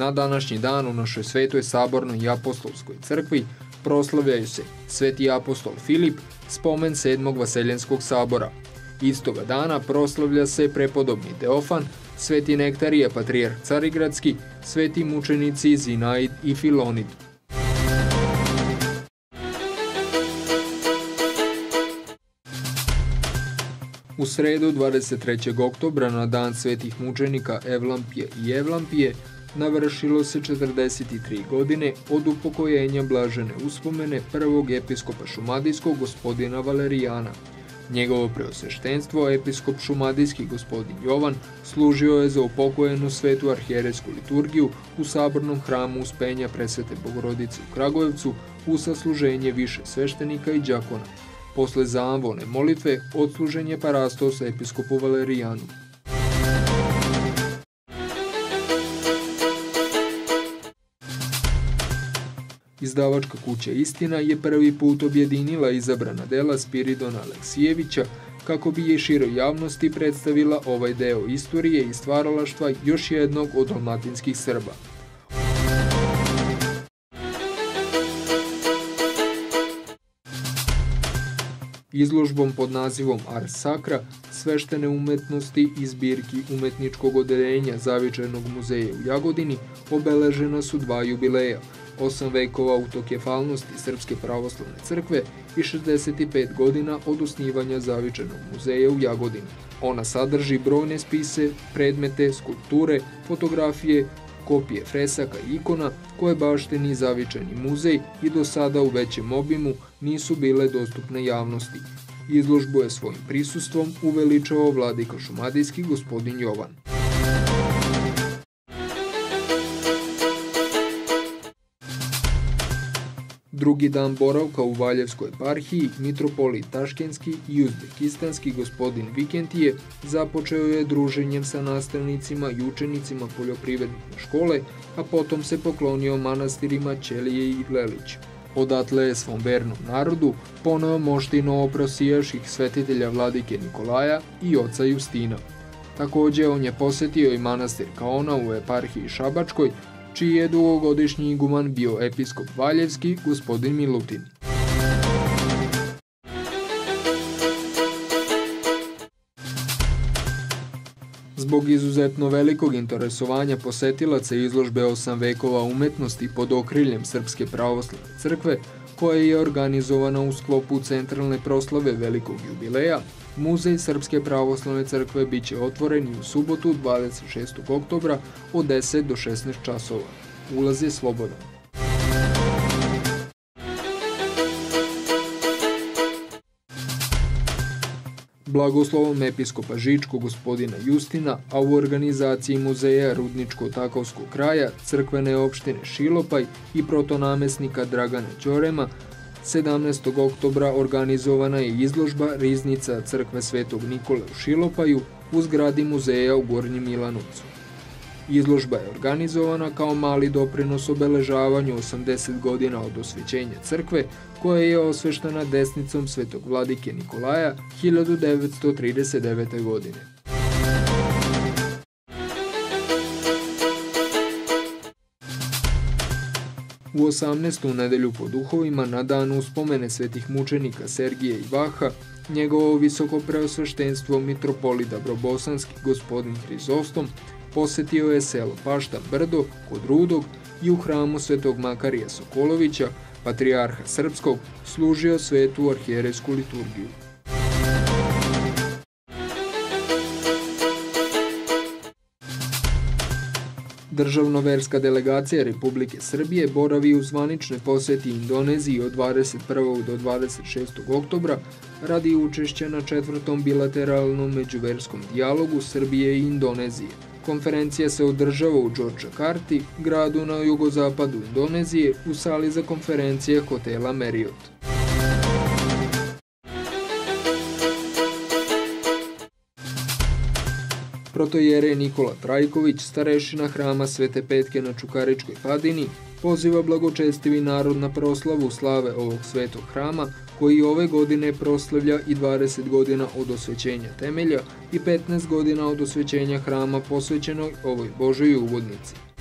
Na današnji dan u našoj Svetoj Sabornoj i Apostolskoj crkvi proslavljaju se Sveti apostol Filip, spomen 7. Vaseljenskog sabora. Istoga dana proslavlja se prepodobni Teofan, Sveti Nektarije patrijarh Carigradski, sveti mučenici Zinaid i Filonid. U sredu 23. oktobra na dan svetih mučenika Evlampije i Evlampije navršilo se 43 godine od upokojenja blažene uspomene prvog episkopa šumadijskog gospodina Valerijana. Njegovo preosveštenstvo, episkop šumadijski gospodin Jovan, služio je za upokojenu svetu arhijerejsku liturgiju u sabornom hramu Uspenja Presvete Bogorodice u Kragujevcu u sasluženje više sveštenika i đakona. Posle zamvone molitve odslužen je parastos episkopu Valerijanu. Izdavačka kuća Istina je prvi put objedinila izabrana dela Spiridona Aleksijevića kako bi je široj javnosti predstavila ovaj deo istorije i stvaralaštva još jednog od dalmatinskih Srba. Izložbom pod nazivom Ars Sacra, sveštene umetnosti i zbirki umetničkog odeljenja Zavičajnog muzeja u Jagodini obeležena su dva jubileja, 8 vekova autokefalnosti Srpske pravoslavne crkve i 65 godina od osnivanja Zavičajnog muzeja u Jagodini. Ona sadrži brojne spise, predmete, skulpture, fotografije, kopije fresaka i ikona koje baštini Zavičajni muzej i do sada u većem obimu nisu bile dostupne javnosti. Izložbu je svojim prisustvom uveličao vladika šumadijski gospodin Jovan. Drugi dan boravka u Valjevskoj eparhiji mitropolit Taškenski i uzbekistanski gospodin Vikentije započeo je druženjem sa nastavnicima i učenicima poljoprivredne škole, a potom se poklonio manastirima Ćelije i Lelić. Odatle je svom vernom narodu poneo moštino oprosijaših svetitelja vladike Nikolaja i oca Justina. Takođe on je posetio i manastir Kaona u eparhiji Šabačkoj, čiji je dugogodišnji iguman bio episkop Valjevski gospodin Milutin. Zbog izuzetno velikog interesovanja posetilaca izložbe 8 vekova umetnosti pod okriljem Srpske pravoslavne crkve, koja je organizovana u sklopu centralne proslave velikog jubileja, Muzej Srpske pravoslavne crkve biće otvoren i u subotu 26. oktobra od 10 do 16 časova. Ulaz je slobodan. Blagoslovom episkopa Žičkog gospodina Justina, a u organizaciji muzeja Rudničko-Takovskog kraja, crkvene opštine Šilopaj i protonamesnika Dragana Ćorema, 17. oktobra organizovana je izložba Riznica crkve Svetog Nikole u Šilopaju u zgradi muzeja u Gornjem Milanovcu. Izložba je organizovana kao mali doprinos obeležavanju 80 godina od osvećenja crkve, koja je osveštena desnicom Svetog vladike Nikolaja 1939. godine. U 18. nedelju po duhovima na dan uspomene svetih mučenika Sergija i Vaha, njegovo visoko preosveštenstvo mitropolit Dabrobosanski gospodin Hrizostom posetio je selo Paštan Brdo kod Rudog i u hramu Svetog Makarija Sokolovića, patrijarha srpskog, služio svetu arhijerejsku liturgiju. Državno-verska delegacija Republike Srbije boravi u zvaničnoj poseti Indoneziji od 21. do 26. oktobra radi učešća na 4. bilateralnom međuverskom dijalogu Srbije i Indonezije. Konferencija se održava u Džordžakarti, gradu na jugozapadu Indonezije, u sali za konferencije hotela Marriott. Protojerej Nikola Trajković, starešina hrama Svete Petke na Čukaričkoj padini, poziva blagočestivi narod na proslavu slave ovog svetog hrama, koji ove godine proslavlja i 20 godina od osvećenja temelja i 15 godina od osvećenja hrama posvećenoj ovoj Božoj ugodnici.